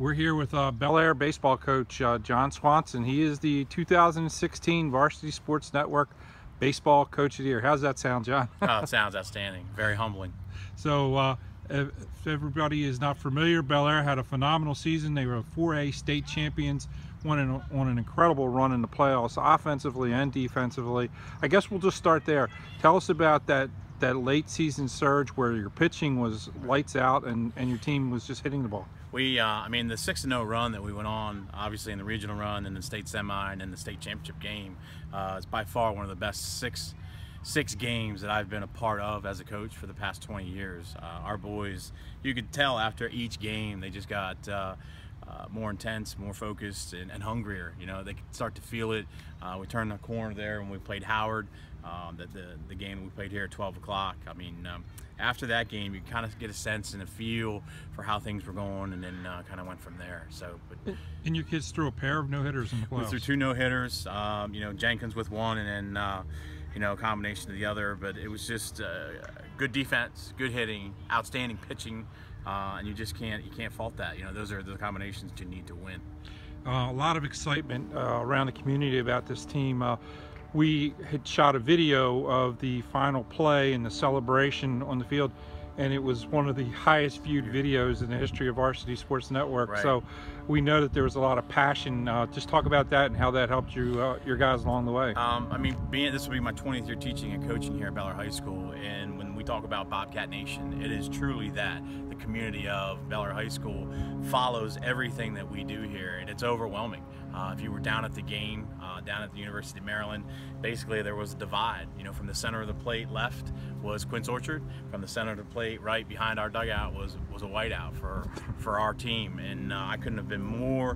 We're here with Bel Air baseball coach John Swanson. He is the 2016 Varsity Sports Network Baseball Coach of the Year. How's that sound, John? Oh, it sounds outstanding. Very humbling. So if everybody is not familiar, Bel Air had a phenomenal season. They were 4A state champions, went on an incredible run in the playoffs, offensively and defensively. I guess we'll just start there. Tell us about that late season surge where your pitching was lights out and your team was just hitting the ball. I mean, the 6-0 run that we went on, obviously in the regional run and the state semi and then the state championship game, is by far one of the best six games that I've been a part of as a coach for the past 20 years. Our boys, you could tell after each game, they just got more intense, more focused, and hungrier. You know, they could start to feel it. We turned the corner there when we played Howard. The game we played here at 12 o'clock. I mean, after that game, you kind of get a sense and a feel for how things were going, and then kind of went from there. So, and your kids threw a pair of no-hitters in the playoffs. We threw 2 no-hitters. You know, Jenkins with 1, and then you know, a combination of the other. But it was just good defense, good hitting, outstanding pitching, and you can't fault that. You know, those are the combinations that you need to win. A lot of excitement around the community about this team. We had shot a video of the final play and the celebration on the field, and it was one of the highest viewed videos in the history of Varsity Sports Network. Right. So we know that there was a lot of passion. Just talk about that and how that helped you, your guys along the way. I mean, this will be my 20th year teaching and coaching here at Bel Air High School, and when we talk about Bobcat Nation, it is truly that. The community of Bel Air High School follows everything that we do here, and it's overwhelming. If you were down at the game, down at the University of Maryland, basically there was a divide. You know, from the center of the plate left was Quince Orchard, from the center of the plate right behind our dugout was a whiteout for our team, and I couldn't have been more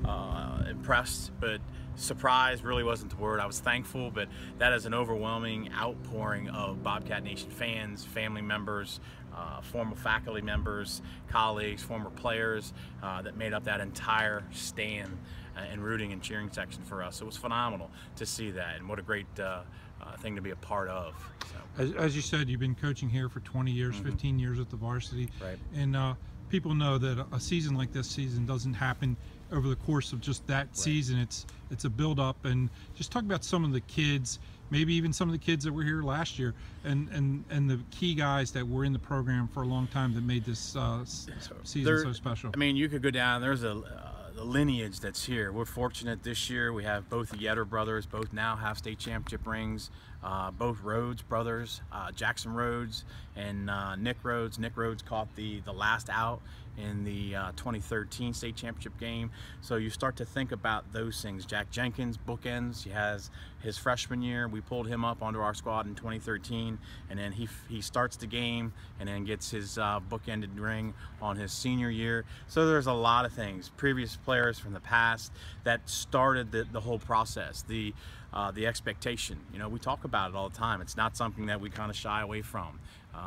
impressed, but surprised really wasn't the word. I was thankful, but that is an overwhelming outpouring of Bobcat Nation fans, family members, former faculty members, colleagues, former players that made up that entire stand and rooting and cheering section for us. It was phenomenal to see that, and what a great thing to be a part of. So. As you said, you've been coaching here for 20 years, 15 years at the varsity, right. And people know that a season like this season doesn't happen over the course of just that right. season. It's a build-up, and just talk about some of the kids, maybe even some of the kids that were here last year, and the key guys that were in the program for a long time that made this season so special. I mean, you could go down. There's the lineage that's here. We're fortunate this year. We have both the Yetter brothers, both now have state championship rings. Both Rhodes brothers, Jackson Rhodes and Nick Rhodes. Nick Rhodes caught the last out in the 2013 state championship game. So you start to think about those things. Jack Jenkins, bookends. He has his freshman year. We pulled him up onto our squad in 2013, and then he starts the game and then gets his bookended ring on his senior year. So there's a lot of things, previous players from the past that started the whole process. The expectation, you know, we talk about it all the time. It's not something that we kind of shy away from.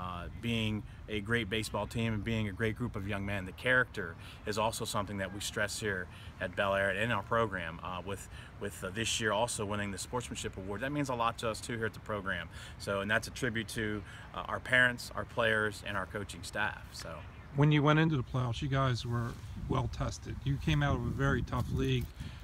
Being a great baseball team and being a great group of young men, the character is also something that we stress here at Bel Air and in our program. With this year also winning the Sportsmanship Award, that means a lot to us too here at the program. So, and that's a tribute to our parents, our players, and our coaching staff. So, when you went into the playoffs, you guys were well tested. You came out of a very tough league.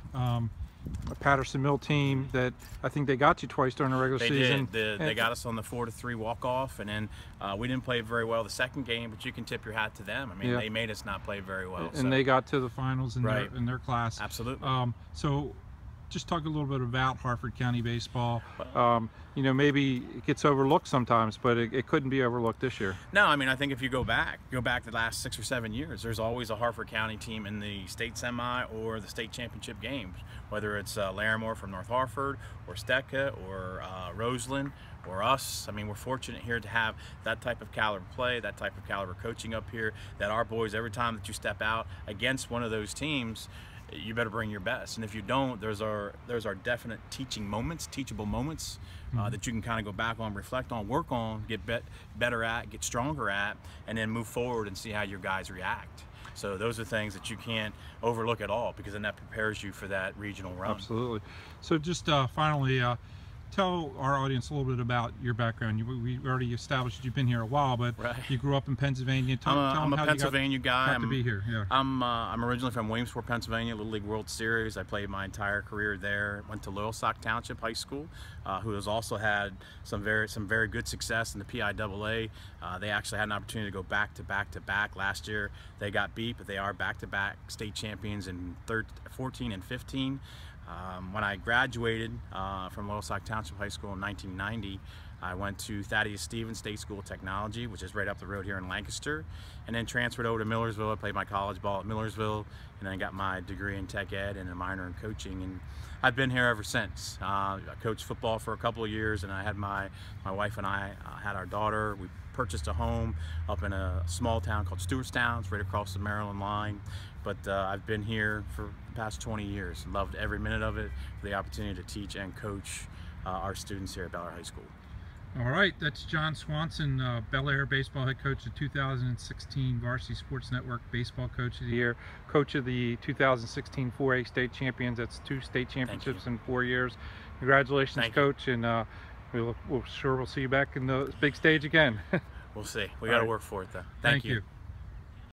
A Patterson Mill team that I think they got you twice during the regular season. They got us on the 4-3 walk-off, and then we didn't play very well the second game, but you can tip your hat to them. I mean, yeah. They made us not play very well. And they got to the finals in, right. in their class. Absolutely. So just talk a little bit about Harford County baseball. You know, maybe it gets overlooked sometimes, but it couldn't be overlooked this year. No, I mean, I think if you go back the last 6 or 7 years, there's always a Harford County team in the state semi or the state championship games, whether it's Larimore from North Hartford or Stecca or Roseland or us. I mean, we're fortunate here to have that type of caliber play, that type of caliber coaching up here, that our boys, every time that you step out against one of those teams, you better bring your best. And if you don't, there's our definite teachable moments that you can kind of go back on, reflect on, work on, get better at, get stronger at, and then move forward and see how your guys react. So those are things that you can't overlook at all, because then that prepares you for that regional run. Absolutely. So just finally, tell our audience a little bit about your background. We already established you've been here a while, but Right. you grew up in Pennsylvania. Tell I'm them a how Pennsylvania guy. got to be here. Yeah. I'm originally from Williamsport, Pennsylvania, Little League World Series. I played my entire career there. Went to Loyalsock Township High School, who has also had some very good success in the PIAA. They actually had an opportunity to go back to back. Last year they got beat, but they are back-to-back state champions in 14 and 15. When I graduated from Loyalsock Township High School in 1990, I went to Thaddeus Stevens State School of Technology, which is right up the road here in Lancaster, and then transferred over to Millersville. I played my college ball at Millersville, and then got my degree in tech ed and a minor in coaching, and I've been here ever since. I coached football for a couple of years, and I had my wife and I had our daughter. We purchased a home up in a small town called Stewartstown. It's right across the Maryland line. But I've been here for the past 20 years. Loved every minute of it, for the opportunity to teach and coach our students here at Bel Air High School. All right, that's John Swanson, Bel Air baseball head coach, the 2016 Varsity Sports Network Baseball Coach of the Year, coach of the 2016 4A state champions. That's 2 state championships in 4 years. Congratulations, Coach, and we'll see you back in the big stage again. We'll see. We got to work for it, though. Thank you.